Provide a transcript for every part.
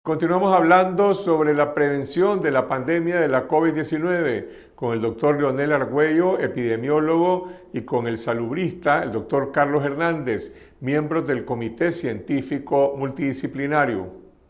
Continuamos hablando sobre la prevención de la pandemia de la COVID-19 con el doctor Leonel Argüello, epidemiólogo, y con el salubrista, el doctor Carlos Hernández, miembros del Comité Científico Multidisciplinario.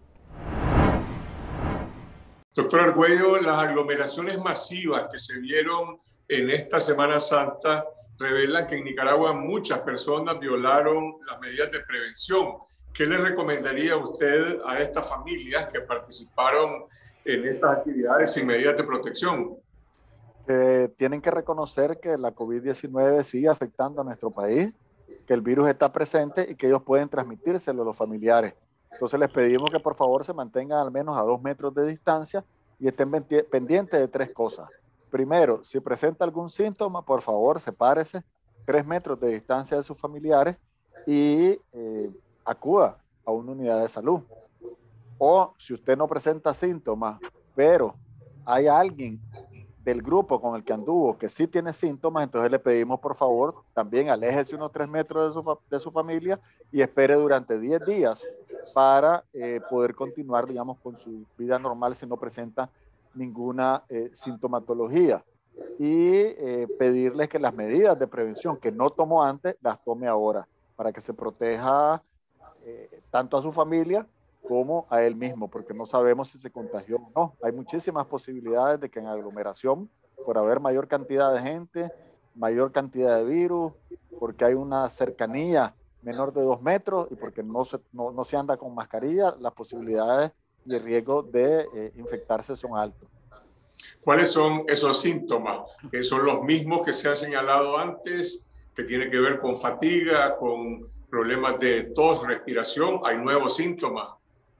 Doctor Argüello, las aglomeraciones masivas que se vieron en esta Semana Santa revelan que en Nicaragua muchas personas violaron las medidas de prevención. ¿Qué le recomendaría usted a estas familias que participaron en estas actividades sin medidas de protección? Tienen que reconocer que la COVID-19 sigue afectando a nuestro país, que el virus está presente y que ellos pueden transmitírselo a los familiares. Entonces les pedimos que por favor se mantengan al menos a 2 metros de distancia y estén pendientes de 3 cosas. Primero, si presenta algún síntoma, por favor, sepárese 3 metros de distancia de sus familiares y acuda a una unidad de salud. O si usted no presenta síntomas, pero hay alguien del grupo con el que anduvo que sí tiene síntomas, entonces le pedimos por favor también aléjese unos 3 metros de su familia y espere durante 10 días para poder continuar, digamos, con su vida normal si no presenta ninguna sintomatología. Y pedirles que las medidas de prevención que no tomó antes, las tome ahora, para que se proteja tanto a su familia como a él mismo, porque no sabemos si se contagió o no. Hay muchísimas posibilidades de que en aglomeración, por haber mayor cantidad de gente, mayor cantidad de virus, porque hay una cercanía menor de 2 metros y porque no se anda con mascarilla, las posibilidades y el riesgo de infectarse son altos. ¿Cuáles son esos síntomas? ¿Son los mismos que se han señalado antes, que tiene que ver con fatiga, con problemas de tos, respiración? ¿Hay nuevos síntomas?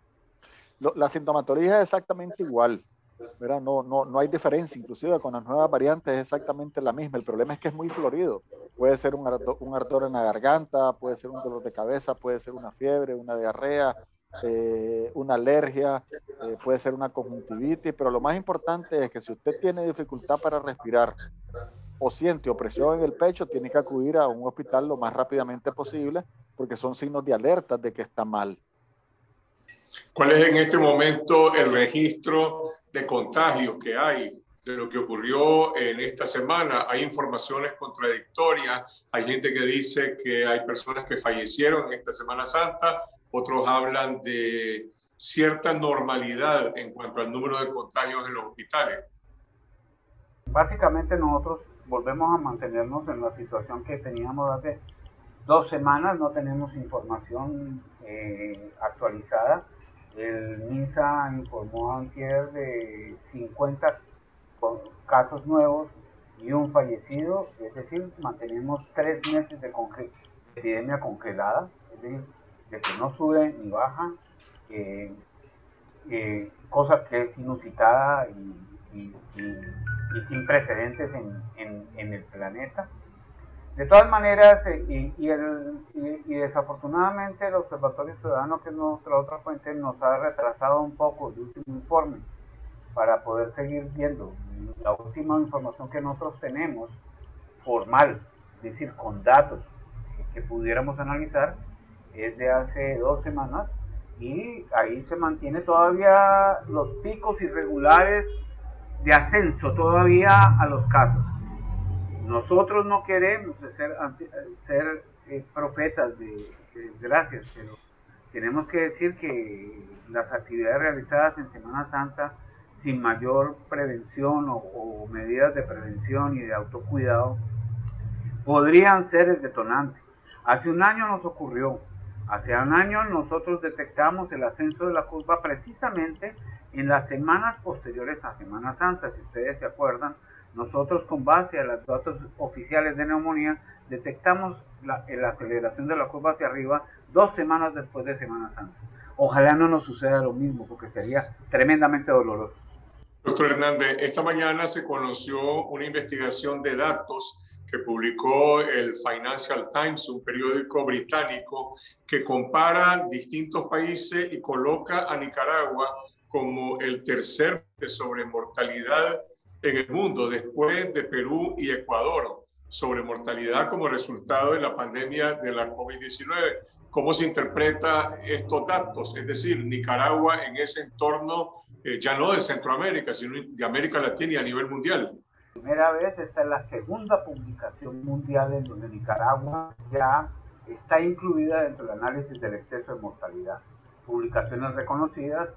La sintomatología es exactamente igual, ¿verdad? No hay diferencia, inclusive con las nuevas variantes es exactamente la misma. El problema es que es muy florido. Puede ser un ardor en la garganta, puede ser un dolor de cabeza, puede ser una fiebre, una diarrea, una alergia, puede ser una conjuntivitis, pero lo más importante es que si usted tiene dificultad para respirar o siente opresión en el pecho, tiene que acudir a un hospital lo más rápidamente posible porque son signos de alerta de que está mal. ¿Cuál es en este momento el registro de contagios que hay de lo que ocurrió en esta semana? Hay informaciones contradictorias, hay gente que dice que hay personas que fallecieron en esta Semana Santa, otros hablan de cierta normalidad en cuanto al número de contagios en los hospitales. Básicamente nosotros volvemos a mantenernos en la situación que teníamos hace 2 semanas, no tenemos información actualizada. El MINSA informó antier de 50 casos nuevos y un fallecido, es decir, mantenemos 3 meses de epidemia congelada, es decir, de que no sube ni baja, cosa que es inusitada y sin precedentes en el planeta. De todas maneras, y desafortunadamente el Observatorio Ciudadano, que es nuestra otra fuente, nos ha retrasado un poco el último informe para poder seguir viendo. La última información que nosotros tenemos, formal, es decir, con datos que pudiéramos analizar, es de hace 2 semanas, y ahí se mantiene todavía los picos irregulares de ascenso todavía a los casos. Nosotros no queremos ser profetas de desgracias, pero tenemos que decir que las actividades realizadas en Semana Santa sin mayor prevención o medidas de prevención y de autocuidado podrían ser el detonante. Hace un año nos ocurrió, hace un año nosotros detectamos el ascenso de la curva precisamente en las semanas posteriores a Semana Santa. Si ustedes se acuerdan, nosotros con base a los datos oficiales de neumonía detectamos la aceleración de la curva hacia arriba 2 semanas después de Semana Santa. Ojalá no nos suceda lo mismo, porque sería tremendamente doloroso. Doctor Hernández, esta mañana se conoció una investigación de datos que publicó el Financial Times, un periódico británico, que compara distintos países y coloca a Nicaragua como el tercer de sobremortalidad en el mundo, después de Perú y Ecuador. sobre mortalidad como resultado de la pandemia de la COVID-19. ¿Cómo se interpreta estos datos? Es decir, Nicaragua en ese entorno, ya no de Centroamérica, sino de América Latina y a nivel mundial. Primera vez, esta es la segunda publicación mundial en donde Nicaragua ya está incluida dentro del análisis del exceso de mortalidad. Publicaciones reconocidas.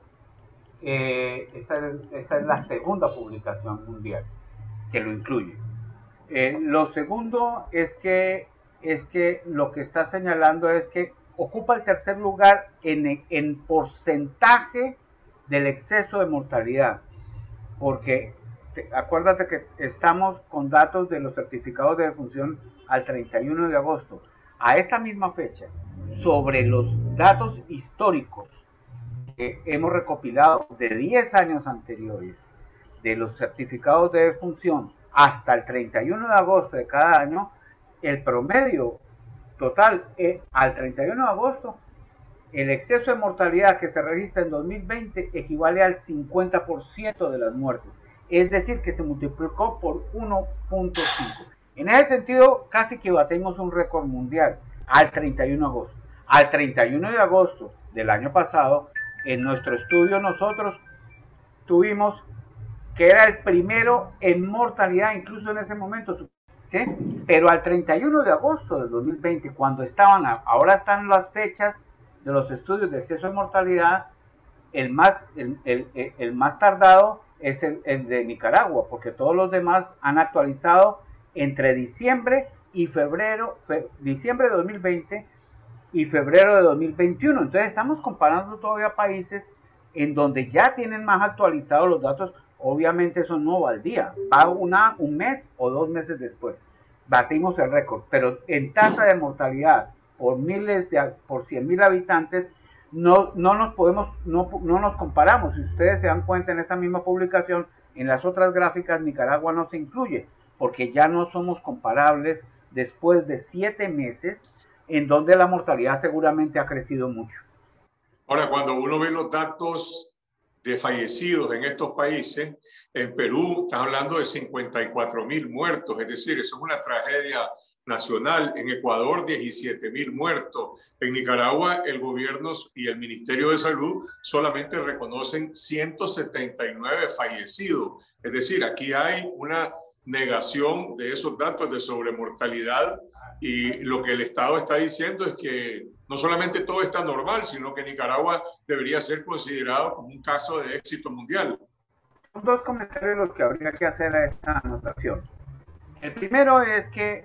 Esta es la segunda publicación mundial que lo incluye. Lo segundo es que lo que está señalando es que ocupa el tercer lugar en porcentaje del exceso de mortalidad, porque acuérdate que estamos con datos de los certificados de defunción al 31 de agosto. A esa misma fecha, sobre los datos históricos que hemos recopilado de 10 años anteriores, de los certificados de defunción hasta el 31 de agosto de cada año, el promedio total al 31 de agosto, el exceso de mortalidad que se registra en 2020 equivale al 50% de las muertes. Es decir, que se multiplicó por 1.5. En ese sentido, casi que batimos un récord mundial al 31 de agosto. Al 31 de agosto del año pasado, en nuestro estudio nosotros tuvimos que era el primero en mortalidad, incluso en ese momento, ¿sí? Pero al 31 de agosto del 2020, cuando ahora están las fechas de los estudios de exceso de mortalidad, el más tardado es el de Nicaragua, porque todos los demás han actualizado entre diciembre y febrero, diciembre de 2020 y febrero de 2021. Entonces estamos comparando todavía países en donde ya tienen más actualizados los datos. Obviamente eso no va al día, va un mes o 2 meses después. Batimos el récord, pero en tasa de mortalidad por 100.000 habitantes no nos comparamos. Si ustedes se dan cuenta en esa misma publicación, en las otras gráficas Nicaragua no se incluye, porque ya no somos comparables después de 7 meses en donde la mortalidad seguramente ha crecido mucho. Ahora, cuando uno ve los datos de fallecidos en estos países, en Perú estás hablando de 54.000 muertos, es decir, eso es una tragedia nacional. En Ecuador, 17.000 muertos. En Nicaragua, el gobierno y el Ministerio de Salud solamente reconocen 179 fallecidos. Es decir, aquí hay una negación de esos datos de sobremortalidad, y lo que el Estado está diciendo es que no solamente todo está normal, sino que Nicaragua debería ser considerado como un caso de éxito mundial. Son 2 comentarios los que habría que hacer a esta anotación. El primero es que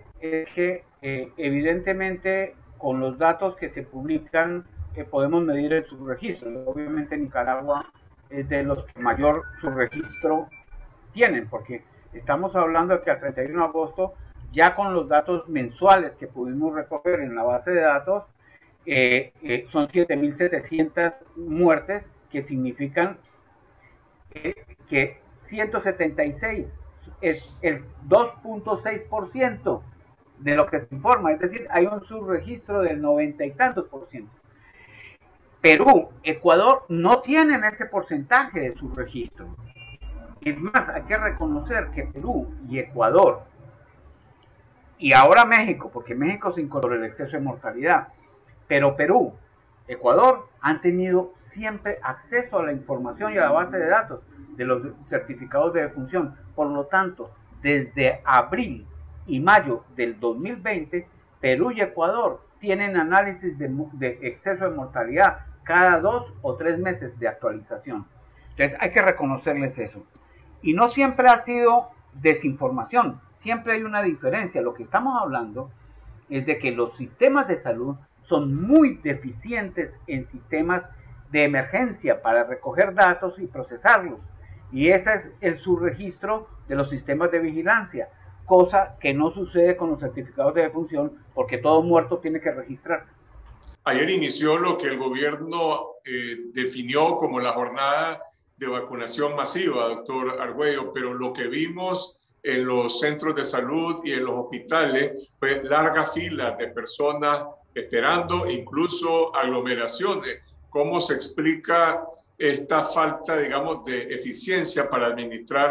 evidentemente con los datos que se publican podemos medir el subregistro. Obviamente Nicaragua es de los que mayor subregistro tienen, porque estamos hablando de que al 31 de agosto, ya con los datos mensuales que pudimos recoger en la base de datos, son 7.700 muertes, que significan que 176 es el 2.6% de lo que se informa, es decir, hay un subregistro del 90 y tantos %. Perú, Ecuador no tienen ese porcentaje de subregistro. Es más, hay que reconocer que Perú y Ecuador, y ahora México, porque México se incorporó el exceso de mortalidad, pero Perú, Ecuador han tenido siempre acceso a la información y a la base de datos de los certificados de defunción. Por lo tanto, desde abril y mayo del 2020, Perú y Ecuador tienen análisis de exceso de mortalidad cada 2 o 3 meses de actualización. Entonces hay que reconocerles eso. Y no siempre ha sido desinformación, siempre hay una diferencia. Lo que estamos hablando es de que los sistemas de salud son muy deficientes en sistemas de emergencia para recoger datos y procesarlos. Y ese es el subregistro de los sistemas de vigilancia, cosa que no sucede con los certificados de defunción, porque todo muerto tiene que registrarse. Ayer inició lo que el gobierno definió como la jornada de vacunación masiva, doctor Argüello, pero lo que vimos en los centros de salud y en los hospitales fue largas filas de personas esperando, incluso aglomeraciones. ¿Cómo se explica esta falta, digamos, de eficiencia para administrar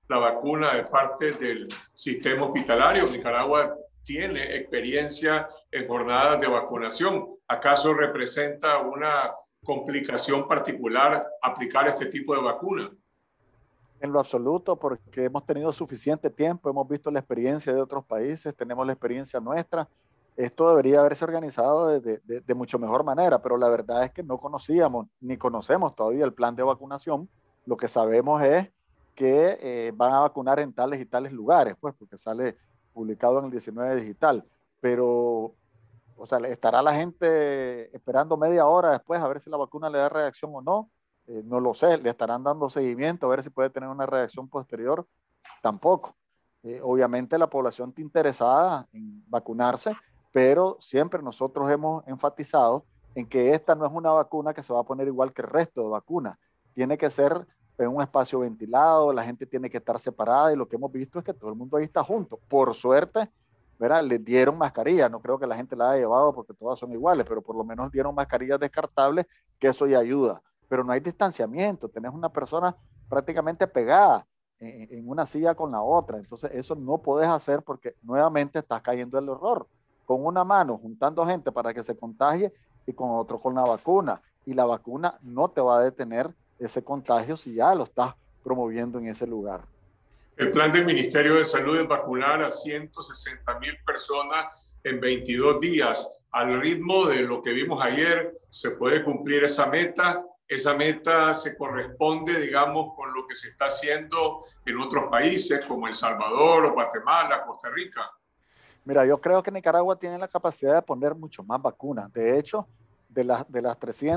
la vacuna de parte del sistema hospitalario. Nicaragua tiene experiencia en jornadas de vacunación. ¿Acaso representa una complicación particular aplicar este tipo de vacuna? En lo absoluto, porque hemos tenido suficiente tiempo, hemos visto la experiencia de otros países, tenemos la experiencia nuestra. Esto debería haberse organizado de mucho mejor manera, pero la verdad es que no conocíamos ni conocemos todavía el plan de vacunación. Lo que sabemos es que van a vacunar en tales y tales lugares, pues, porque sale publicado en el 19 digital. Pero, o sea, ¿estará la gente esperando media hora después a ver si la vacuna le da reacción o no? No lo sé, le estarán dando seguimiento a ver si puede tener una reacción posterior, tampoco. Obviamente la población está interesada en vacunarse, pero siempre nosotros hemos enfatizado en que esta no es una vacuna que se va a poner igual que el resto de vacunas. Tiene que ser en un espacio ventilado, la gente tiene que estar separada y lo que hemos visto es que todo el mundo ahí está junto. Por suerte, ¿verdad? Les dieron mascarilla, no creo que la gente la haya llevado porque todas son iguales, pero por lo menos dieron mascarillas descartables, que eso ya ayuda. Pero no hay distanciamiento, tenés una persona prácticamente pegada en una silla con la otra, entonces eso no podés hacer porque nuevamente estás cayendo en el error. Con una mano juntando gente para que se contagie y con otro con la vacuna. Y la vacuna no te va a detener ese contagio si ya lo estás promoviendo en ese lugar. El plan del Ministerio de Salud es vacunar a 160,000 personas en 22 días. Al ritmo de lo que vimos ayer, ¿se puede cumplir esa meta? Esa meta se corresponde, digamos, con lo que se está haciendo en otros países como El Salvador o Guatemala, Costa Rica. Mira, yo creo que Nicaragua tiene la capacidad de poner mucho más vacunas. De hecho, de las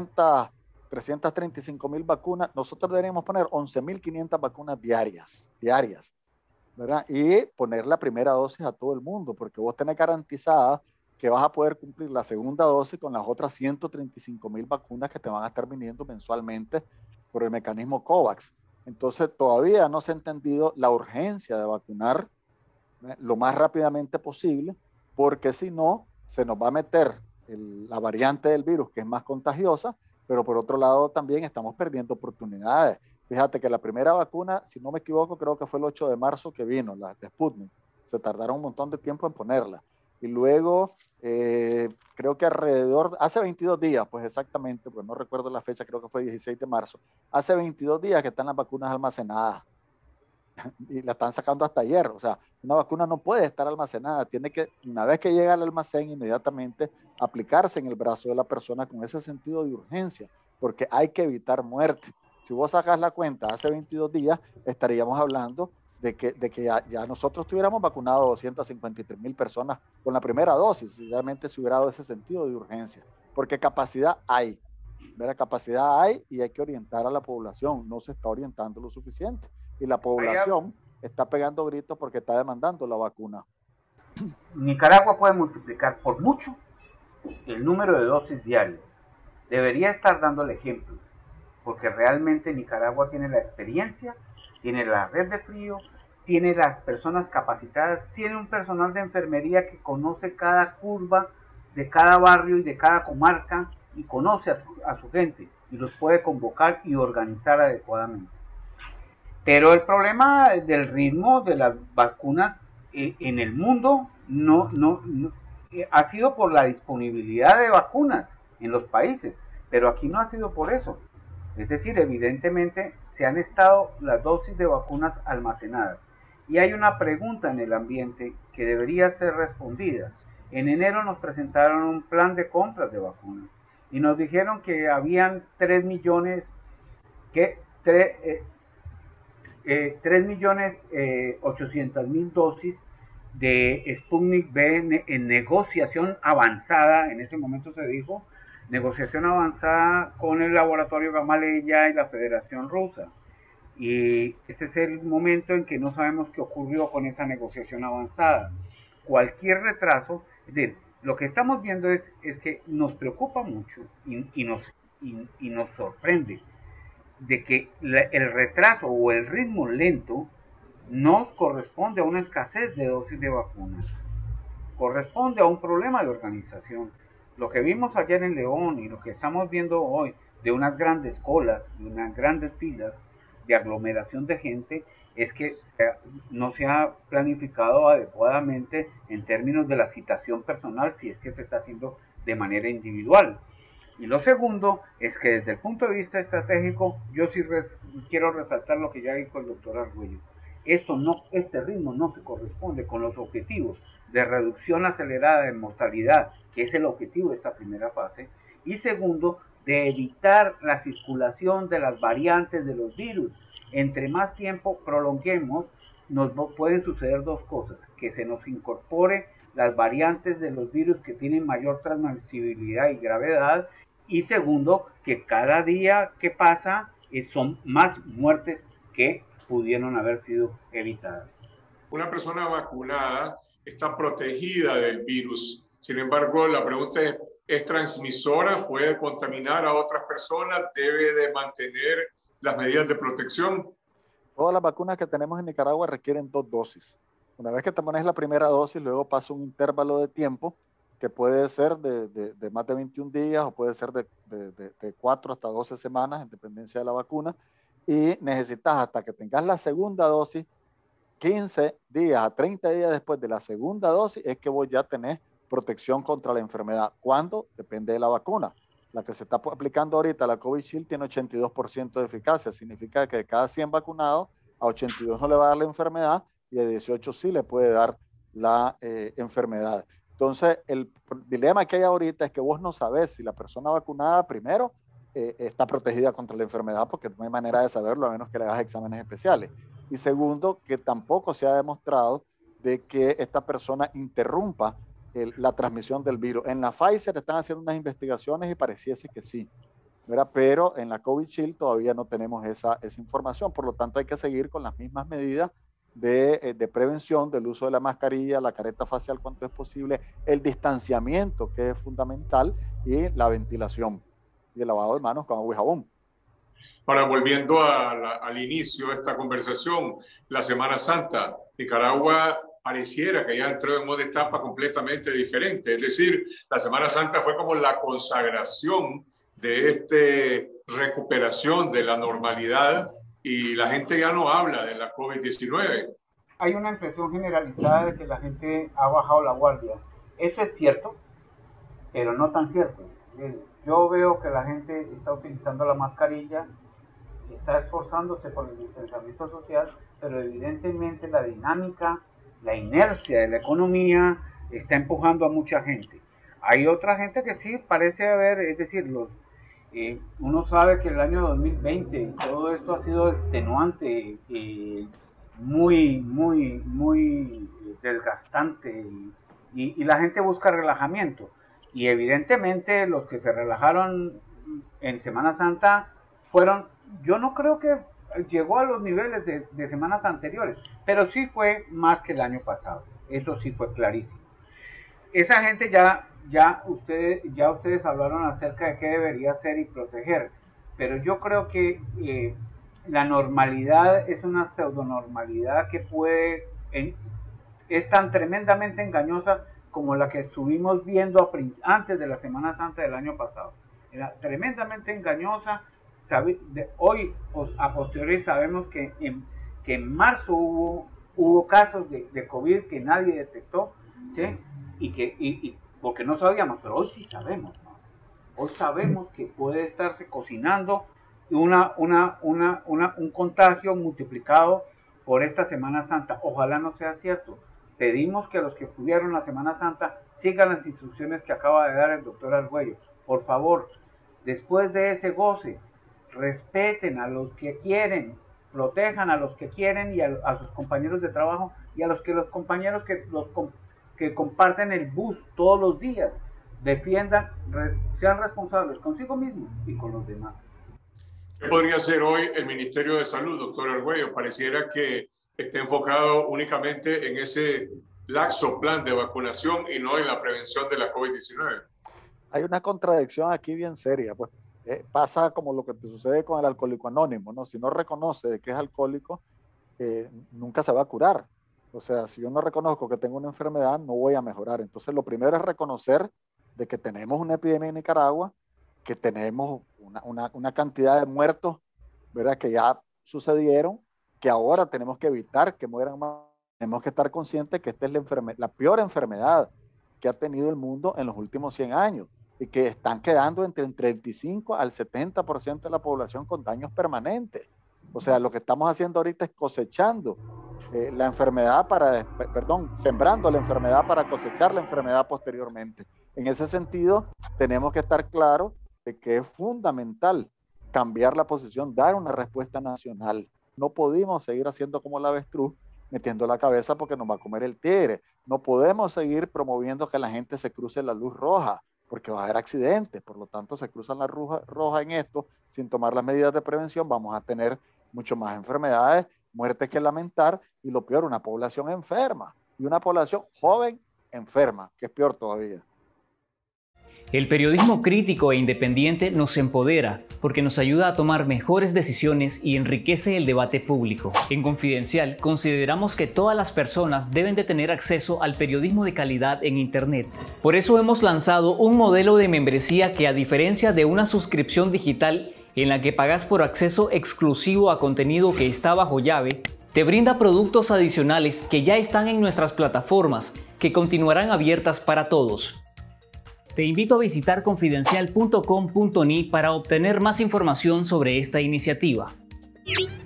335,000 vacunas, nosotros deberíamos poner 11,500 vacunas diarias, ¿verdad? Y poner la primera dosis a todo el mundo, porque vos tenés garantizada que vas a poder cumplir la segunda dosis con las otras 135,000 vacunas que te van a estar viniendo mensualmente por el mecanismo COVAX. Entonces, todavía no se ha entendido la urgencia de vacunar lo más rápidamente posible, porque si no, se nos va a meter la variante del virus que es más contagiosa, pero por otro lado también estamos perdiendo oportunidades. Fíjate que la primera vacuna, si no me equivoco, creo que fue el 8 de marzo que vino, la de Sputnik. Se tardaron un montón de tiempo en ponerla. Y luego, creo que hace 22 días, pues exactamente, pues no recuerdo la fecha, creo que fue 16 de marzo, hace 22 días que están las vacunas almacenadas y la están sacando hasta ayer. O sea, una vacuna no puede estar almacenada, tiene que, una vez que llega al almacén, inmediatamente aplicarse en el brazo de la persona con ese sentido de urgencia, porque hay que evitar muerte. Si vos sacas la cuenta, hace 22 días estaríamos hablando de que ya nosotros tuviéramos vacunado 253,000 personas con la primera dosis, si realmente se hubiera dado ese sentido de urgencia, porque capacidad hay, ¿verdad? Capacidad hay y hay que orientar a la población, no se está orientando lo suficiente. Y la población está pegando gritos porque está demandando la vacuna. Nicaragua puede multiplicar por mucho el número de dosis diarias. Debería estar dando el ejemplo, porque realmente Nicaragua tiene la experiencia, tiene la red de frío, tiene las personas capacitadas, tiene un personal de enfermería que conoce cada curva de cada barrio y de cada comarca y conoce a su gente y los puede convocar y organizar adecuadamente. Pero el problema del ritmo de las vacunas en el mundo no ha sido por la disponibilidad de vacunas en los países, pero aquí no ha sido por eso. Es decir, evidentemente se han estado las dosis de vacunas almacenadas. Y hay una pregunta en el ambiente que debería ser respondida. En enero nos presentaron un plan de compras de vacunas y nos dijeron que habían 3.800.000 dosis de Sputnik V en negociación avanzada, en ese momento se dijo, negociación avanzada con el laboratorio Gamaleya y la Federación Rusa. Y este es el momento en que no sabemos qué ocurrió con esa negociación avanzada. Cualquier retraso, es decir, lo que estamos viendo es que nos preocupa mucho y nos sorprende de que el retraso o el ritmo lento no corresponde a una escasez de dosis de vacunas, corresponde a un problema de organización. Lo que vimos ayer en León y lo que estamos viendo hoy de unas grandes colas, de unas grandes filas de aglomeración de gente, es que no se ha planificado adecuadamente en términos de la citación personal, si es que se está haciendo de manera individual. Y lo segundo es que desde el punto de vista estratégico, yo sí quiero resaltar lo que ya dijo el doctor Argüello. Este ritmo no se corresponde con los objetivos de reducción acelerada de mortalidad, que es el objetivo de esta primera fase, y segundo, de evitar la circulación de las variantes de los virus. Entre más tiempo prolonguemos, nos pueden suceder dos cosas: que se nos incorpore las variantes de los virus que tienen mayor transmisibilidad y gravedad, y segundo, que cada día que pasa son más muertes que pudieron haber sido evitadas. Una persona vacunada está protegida del virus. Sin embargo, la pregunta ¿es transmisora? ¿Puede contaminar a otras personas? ¿Debe de mantener las medidas de protección? Todas las vacunas que tenemos en Nicaragua requieren 2 dosis. Una vez que te pones la primera dosis, luego pasa un intervalo de tiempo que puede ser de más de 21 días o puede ser de 4 hasta 12 semanas en dependencia de la vacuna, y necesitas hasta que tengas la segunda dosis, 15 días a 30 días después de la segunda dosis, es que vos ya tenés protección contra la enfermedad. ¿Cuándo? Depende de la vacuna. La que se está aplicando ahorita, la Covishield, tiene 82% de eficacia. Significa que de cada 100 vacunados, a 82 no le va a dar la enfermedad y a 18 sí le puede dar la enfermedad. Entonces, el dilema que hay ahorita es que vos no sabés si la persona vacunada, primero, está protegida contra la enfermedad, porque no hay manera de saberlo a menos que le hagas exámenes especiales. Y segundo, que tampoco se ha demostrado de que esta persona interrumpa la transmisión del virus. En la Pfizer están haciendo unas investigaciones y pareciese que sí, ¿verdad? Pero en la Covishield todavía no tenemos esa información. Por lo tanto, hay que seguir con las mismas medidas de prevención, del uso de la mascarilla, la careta facial cuanto es posible, el distanciamiento, que es fundamental, y la ventilación y el lavado de manos con agua y jabón. Ahora, volviendo al inicio de esta conversación, la Semana Santa, Nicaragua pareciera que ya entró en una etapa completamente diferente. Es decir, la Semana Santa fue como la consagración de esta recuperación de la normalidad y la gente ya no habla de la COVID-19. Hay una impresión generalizada de que la gente ha bajado la guardia. Eso es cierto, pero no tan cierto. Yo veo que la gente está utilizando la mascarilla, está esforzándose por el distanciamiento social, pero evidentemente la dinámica, la inercia de la economía está empujando a mucha gente. Hay otra gente que sí parece haber, es decir, uno sabe que el año 2020 y todo esto ha sido extenuante, muy desgastante, y la gente busca relajamiento. Y evidentemente los que se relajaron en Semana Santa fueron, yo no creo que llegó a los niveles de semanas anteriores, pero sí fue más que el año pasado. Eso sí fue clarísimo. Esa gente ya ustedes hablaron acerca de qué debería hacer y proteger, pero yo creo que la normalidad es una pseudonormalidad que es tan tremendamente engañosa como la que estuvimos viendo antes de la Semana Santa del año pasado. Era tremendamente engañosa. Hoy, a posteriori, sabemos que en marzo hubo casos de COVID que nadie detectó, ¿sí? Y porque no sabíamos, pero hoy sí sabemos, ¿no? Hoy sabemos que puede estarse cocinando un contagio multiplicado por esta Semana Santa. Ojalá no sea cierto. Pedimos que los que fueron la Semana Santa sigan las instrucciones que acaba de dar el doctor Argüello. Por favor, después de ese goce, respeten a los que quieren, protejan a los que quieren y a sus compañeros de trabajo y a los compañeros que comparten el bus todos los días. Defiendan, sean responsables consigo mismos y con los demás. ¿Qué podría hacer hoy el Ministerio de Salud, doctor Argüello? Pareciera que esté enfocado únicamente en ese laxo plan de vacunación y no en la prevención de la COVID-19. Hay una contradicción aquí bien seria, pues pasa como lo que te sucede con el alcohólico anónimo, ¿no? Si no reconoce de que es alcohólico, nunca se va a curar. O sea, si yo no reconozco que tengo una enfermedad, no voy a mejorar. Entonces, lo primero es reconocer de que tenemos una epidemia en Nicaragua, que tenemos una cantidad de muertos, ¿verdad?, que ya sucedieron, que ahora tenemos que evitar que mueran más. Tenemos que estar conscientes que esta es la peor enfermedad que ha tenido el mundo en los últimos 100 años y que están quedando entre el 35 al 70% de la población con daños permanentes. O sea, lo que estamos haciendo ahorita es cosechando la enfermedad sembrando la enfermedad para cosechar la enfermedad posteriormente. En ese sentido, tenemos que estar claros de que es fundamental cambiar la posición, dar una respuesta nacional. No podemos seguir haciendo como el avestruz, metiendo la cabeza porque nos va a comer el tigre. No podemos seguir promoviendo que la gente se cruce la luz roja, porque va a haber accidentes. Por lo tanto, se cruzan la luz roja en esto, sin tomar las medidas de prevención, vamos a tener mucho más enfermedades, muertes que lamentar, y lo peor, una población enferma, y una población joven enferma, que es peor todavía. El periodismo crítico e independiente nos empodera porque nos ayuda a tomar mejores decisiones y enriquece el debate público. En Confidencial consideramos que todas las personas deben de tener acceso al periodismo de calidad en Internet. Por eso hemos lanzado un modelo de membresía que, a diferencia de una suscripción digital en la que pagas por acceso exclusivo a contenido que está bajo llave, te brinda productos adicionales que ya están en nuestras plataformas, que continuarán abiertas para todos. Te invito a visitar confidencial.com.ni para obtener más información sobre esta iniciativa.